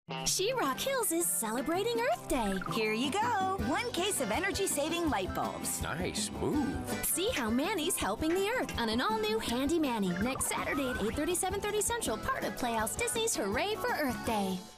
She-Rock Hills is celebrating Earth Day. Here you go. 1 case of energy-saving light bulbs. Nice move. See how Manny's helping the Earth on an all-new Handy Manny next Saturday at 8:30, 7:30 Central, part of Playhouse Disney's Hooray for Earth Day.